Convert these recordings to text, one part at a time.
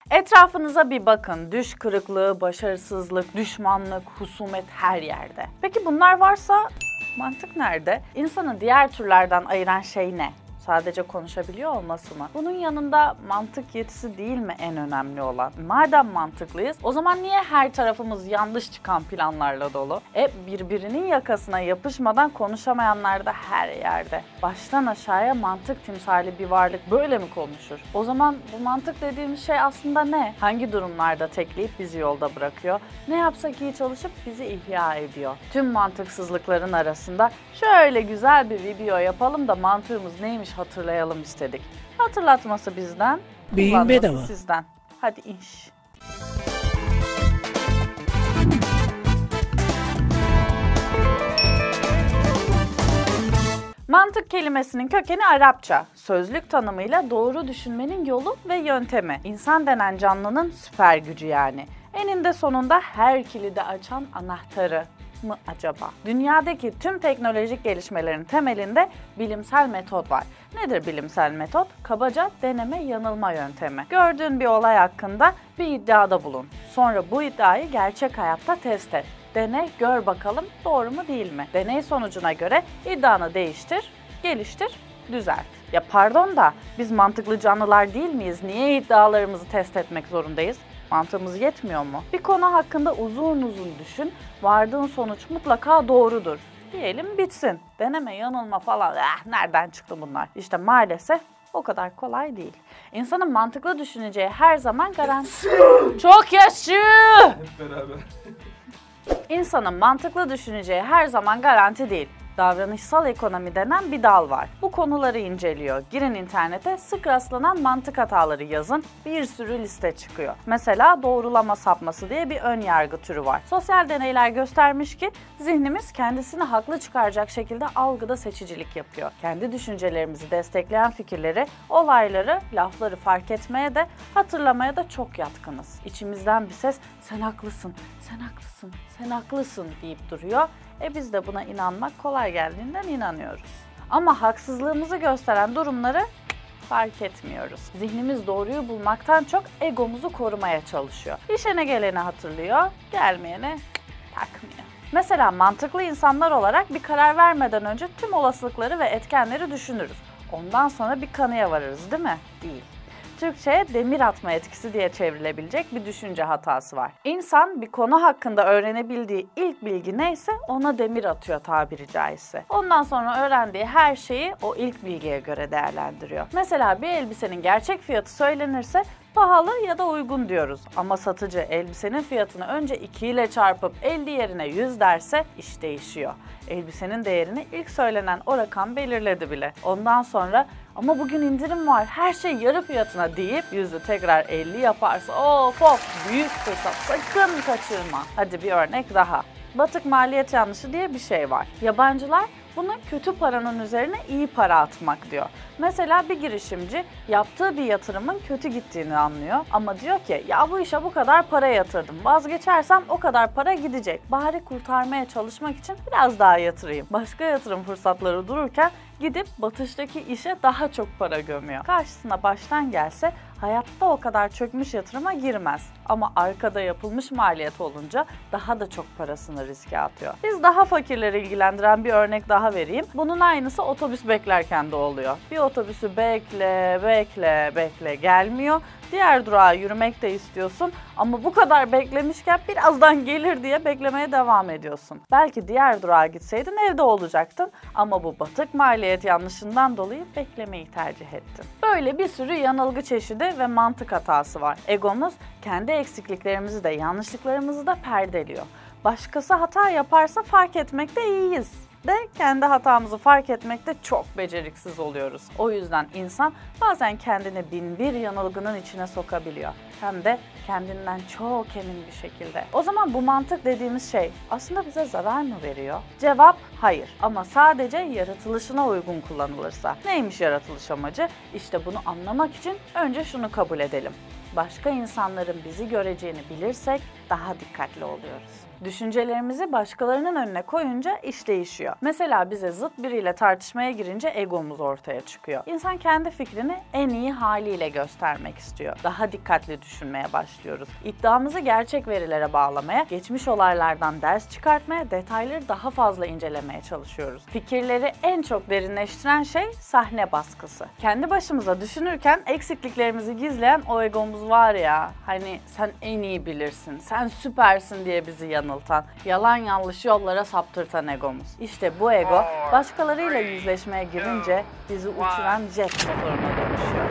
Etrafınıza bir bakın. Düş kırıklığı, başarısızlık, düşmanlık, husumet her yerde. Peki bunlar varsa mantık nerede? İnsanı diğer türlerden ayıran şey ne? Sadece konuşabiliyor olması mı? Bunun yanında mantık yetisi değil mi en önemli olan? Madem mantıklıyız, o zaman niye her tarafımız yanlış çıkan planlarla dolu? Birbirinin yakasına yapışmadan konuşamayanlar da her yerde. Baştan aşağıya mantık timsali bir varlık böyle mi konuşur? O zaman bu mantık dediğimiz şey aslında ne? Hangi durumlarda tekleyip bizi yolda bırakıyor? Ne yapsak iyi çalışıp bizi ihya ediyor? Tüm mantıksızlıkların arasında şöyle güzel bir video yapalım da mantığımız neymiş hatırlayalım istedik. Hatırlatması bizden, Beyin bedava. Sizden. Hadi inş. Mantık kelimesinin kökeni Arapça. Sözlük tanımıyla doğru düşünmenin yolu ve yöntemi. İnsan denen canlının süper gücü yani. Eninde sonunda her kilidi açan anahtarı mı acaba? Dünyadaki tüm teknolojik gelişmelerin temelinde bilimsel metot var. Nedir bilimsel metot? Kabaca deneme yanılma yöntemi. Gördüğün bir olay hakkında bir iddiada bulun. Sonra bu iddiayı gerçek hayatta test et. Dene, gör bakalım doğru mu değil mi? Deney sonucuna göre iddianı değiştir, geliştir, düzelt. Ya pardon da biz mantıklı canlılar değil miyiz? Niye iddialarımızı test etmek zorundayız? Mantığımız yetmiyor mu? Bir konu hakkında uzun uzun düşün, vardığın sonuç mutlaka doğrudur. Diyelim bitsin. Deneme, yanılma falan, nereden çıktı bunlar? İşte maalesef o kadar kolay değil. İnsanın mantıklı düşüneceği her zaman garanti... Çok yaşıyor! Hep beraber. İnsanın mantıklı düşüneceği her zaman garanti değil. Davranışsal ekonomi denen bir dal var. Bu konuları inceliyor. Girin internete, sık rastlanan mantık hataları yazın. Bir sürü liste çıkıyor. Mesela doğrulama sapması diye bir ön yargı türü var. Sosyal deneyler göstermiş ki zihnimiz kendisini haklı çıkaracak şekilde algıda seçicilik yapıyor. Kendi düşüncelerimizi destekleyen fikirleri, olayları, lafları fark etmeye de hatırlamaya da çok yatkınız. İçimizden bir ses sen haklısın, sen haklısın, sen haklısın deyip duruyor. Biz de buna inanmak kolay geldiğinden inanıyoruz. Ama haksızlığımızı gösteren durumları fark etmiyoruz. Zihnimiz doğruyu bulmaktan çok egomuzu korumaya çalışıyor. İşine geleni hatırlıyor, gelmeyene takmıyor. Mesela mantıklı insanlar olarak bir karar vermeden önce tüm olasılıkları ve etkenleri düşünürüz. Ondan sonra bir kanıya varırız, değil mi? Değil. Türkçe'ye demir atma etkisi diye çevrilebilecek bir düşünce hatası var. İnsan bir konu hakkında öğrenebildiği ilk bilgi neyse ona demir atıyor tabiri caizse. Ondan sonra öğrendiği her şeyi o ilk bilgiye göre değerlendiriyor. Mesela bir elbisenin gerçek fiyatı söylenirse pahalı ya da uygun diyoruz. Ama satıcı elbisenin fiyatını önce 2 ile çarpıp 50 yerine 100 derse iş değişiyor. Elbisenin değerini ilk söylenen o rakam belirledi bile. Ondan sonra ama bugün indirim var, her şey yarı fiyatına deyip yüzü tekrar 50 yaparsa of büyük fırsat, sakın kaçırma. Hadi bir örnek daha. Batık maliyet yanlışı diye bir şey var. Yabancılar buna kötü paranın üzerine iyi para atmak diyor. Mesela bir girişimci yaptığı bir yatırımın kötü gittiğini anlıyor ama diyor ki ya bu işe bu kadar para yatırdım, vazgeçersem o kadar para gidecek. Bari kurtarmaya çalışmak için biraz daha yatırayım. Başka yatırım fırsatları dururken gidip batıştaki işe daha çok para gömüyor. Karşısına baştan gelse hayatta o kadar çökmüş yatırıma girmez. Ama arkada yapılmış maliyet olunca daha da çok parasını riske atıyor. Biz daha fakirleri ilgilendiren bir örnek daha vereyim. Bunun aynısı otobüs beklerken de oluyor. Bir otobüsü bekle gelmiyor. Diğer durağa yürümek de istiyorsun ama bu kadar beklemişken birazdan gelir diye beklemeye devam ediyorsun. Belki diğer durağa gitseydin evde olacaktın ama bu batık maliyet yanlışından dolayı beklemeyi tercih ettin. Böyle bir sürü yanılgı çeşidi ve mantık hatası var. Egomuz kendi eksikliklerimizi de yanlışlıklarımızı da perdeliyor. Başkası hata yaparsa fark etmekte iyiyiz de kendi hatamızı fark etmekte çok beceriksiz oluyoruz. O yüzden insan bazen kendini bin bir yanılgının içine sokabiliyor. Hem de kendinden çok emin bir şekilde. O zaman bu mantık dediğimiz şey aslında bize zarar mı veriyor? Cevap hayır. Ama sadece yaratılışına uygun kullanılırsa. Neymiş yaratılış amacı? İşte bunu anlamak için önce şunu kabul edelim. Başka insanların bizi göreceğini bilirsek daha dikkatli oluyoruz. Düşüncelerimizi başkalarının önüne koyunca iş değişiyor. Mesela bize zıt biriyle tartışmaya girince egomuz ortaya çıkıyor. İnsan kendi fikrini en iyi haliyle göstermek istiyor. Daha dikkatli düşünmeye başlıyoruz. İddiamızı gerçek verilere bağlamaya, geçmiş olaylardan ders çıkartmaya, detayları daha fazla incelemeye çalışıyoruz. Fikirleri en çok derinleştiren şey sahne baskısı. Kendi başımıza düşünürken eksikliklerimizi gizleyen o egomuz var ya, hani sen en iyi bilirsin, sen süpersin diye bizi yanıltan, yalan yanlış yollara saptırtan egomuz. İşte bu ego başkalarıyla yüzleşmeye girince bizi uçuran jet motoruna dönüşüyor.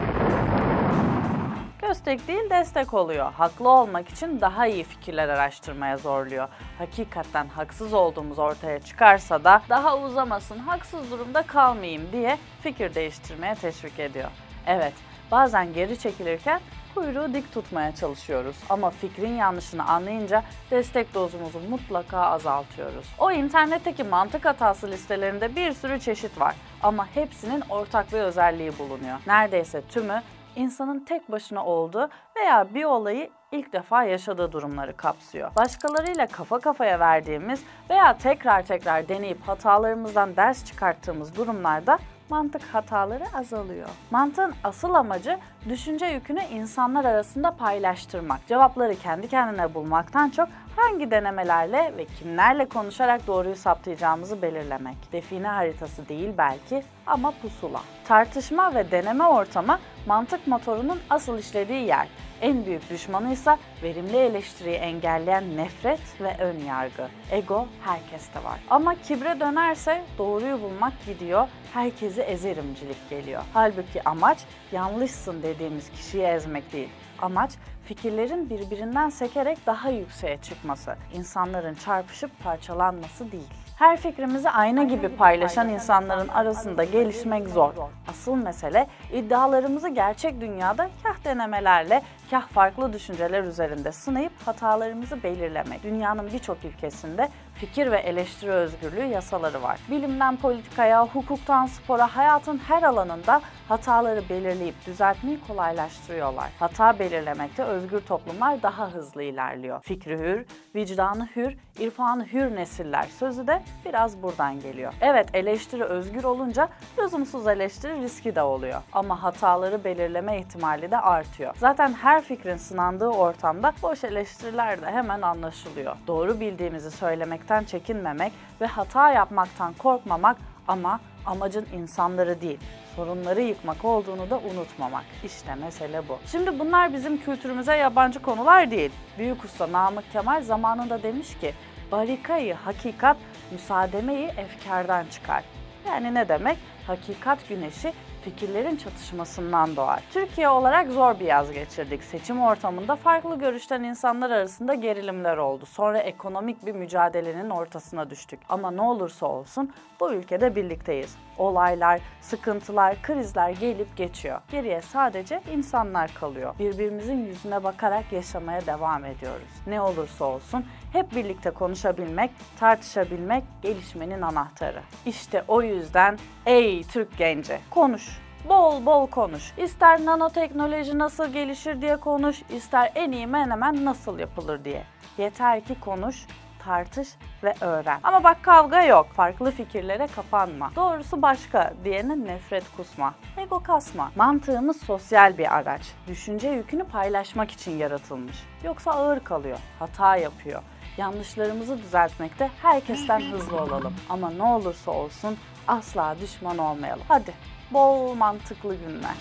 Köstek değil destek oluyor. Haklı olmak için daha iyi fikirler araştırmaya zorluyor. Hakikaten haksız olduğumuz ortaya çıkarsa da daha uzamasın, haksız durumda kalmayayım diye fikir değiştirmeye teşvik ediyor. Evet, bazen geri çekilirken kuyruğu dik tutmaya çalışıyoruz ama fikrin yanlışını anlayınca destek dozumuzu mutlaka azaltıyoruz. O internetteki mantık hatası listelerinde bir sürü çeşit var ama hepsinin ortak bir özelliği bulunuyor. Neredeyse tümü insanın tek başına olduğu veya bir olayı ilk defa yaşadığı durumları kapsıyor. Başkalarıyla kafa kafaya verdiğimiz veya tekrar deneyip hatalarımızdan ders çıkarttığımız durumlarda mantık hataları azalıyor. Mantığın asıl amacı düşünce yükünü insanlar arasında paylaştırmak. Cevapları kendi kendine bulmaktan çok hangi denemelerle ve kimlerle konuşarak doğruyu saptayacağımızı belirlemek. Define haritası değil belki ama pusula. Tartışma ve deneme ortamı mantık motorunun asıl işlediği yer. En büyük düşmanı ise verimli eleştiriyi engelleyen nefret ve ön yargı. Ego herkeste var. Ama kibre dönerse doğruyu bulmak gidiyor, herkesi ezerimcilik geliyor. Halbuki amaç yanlışsın dediğimiz kişiyi ezmek değil. Amaç fikirlerin birbirinden sekerek daha yükseğe çıkması, insanların çarpışıp parçalanması değil. Her fikrimizi ayna gibi paylaşan insanların arasında gelişmek zor. Asıl mesele iddialarımızı gerçek dünyada kah denemelerle, kah farklı düşünceler üzerinde sınayıp hatalarımızı belirlemek. Dünyanın birçok ülkesinde fikir ve eleştiri özgürlüğü yasaları var. Bilimden politikaya, hukuktan spora, hayatın her alanında hataları belirleyip düzeltmeyi kolaylaştırıyorlar. Hata belirlemekte özgür toplumlar daha hızlı ilerliyor. Fikri hür, vicdanı hür, irfanı hür nesiller sözü de biraz buradan geliyor. Evet, eleştiri özgür olunca lüzumsuz eleştiri riski de oluyor. Ama hataları belirleme ihtimali de artıyor. Zaten her fikrin sınandığı ortamda boş eleştiriler de hemen anlaşılıyor. Doğru bildiğimizi söylemekten çekinmemek ve hata yapmaktan korkmamak ama amacın insanları değil, sorunları yıkmak olduğunu da unutmamak. İşte mesele bu. Şimdi bunlar bizim kültürümüze yabancı konular değil. Büyük usta Namık Kemal zamanında demiş ki, barikayı hakikat, müsaademeyi efkardan çıkar. Yani ne demek? Hakikat güneşi fikirlerin çatışmasından doğar. Türkiye olarak zor bir yaz geçirdik. Seçim ortamında farklı görüşten insanlar arasında gerilimler oldu. Sonra ekonomik bir mücadelenin ortasına düştük. Ama ne olursa olsun bu ülkede birlikteyiz. Olaylar, sıkıntılar, krizler gelip geçiyor. Geriye sadece insanlar kalıyor. Birbirimizin yüzüne bakarak yaşamaya devam ediyoruz. Ne olursa olsun hep birlikte konuşabilmek, tartışabilmek gelişmenin anahtarı. İşte o yüzden ey Türk genci, konuş. Bol bol konuş. İster nanoteknoloji nasıl gelişir diye konuş, ister en iyi menemen nasıl yapılır diye. Yeter ki konuş, tartış ve öğren. Ama bak kavga yok. Farklı fikirlere kapanma. Doğrusu başka diyene nefret kusma. Ego kasma. Mantığımız sosyal bir araç. Düşünce yükünü paylaşmak için yaratılmış. Yoksa ağır kalıyor. Hata yapıyor. Yanlışlarımızı düzeltmekte herkesten hızlı olalım. Ama ne olursa olsun asla düşman olmayalım. Hadi bol mantıklı günler.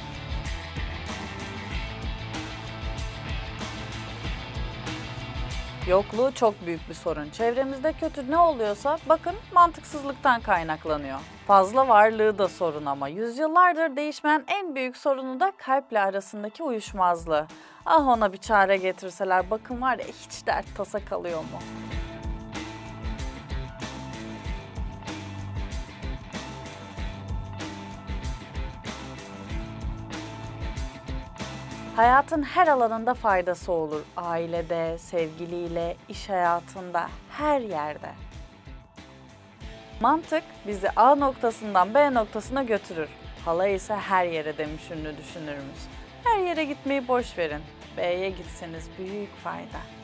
Yokluğu çok büyük bir sorun. Çevremizde kötü ne oluyorsa bakın mantıksızlıktan kaynaklanıyor. Fazla varlığı da sorun ama yüzyıllardır değişmeyen en büyük sorunu da kalple arasındaki uyuşmazlığı. Ah ona bir çare getirseler bakın var ya hiç dert tasa kalıyor mu? Hayatın her alanında faydası olur. Ailede, sevgiliyle, iş hayatında, her yerde. Mantık bizi A noktasından B noktasına götürür. Hala ise her yere demiş ünlü düşünürümüz. Her yere gitmeyi boş verin. B'ye gitseniz büyük fayda.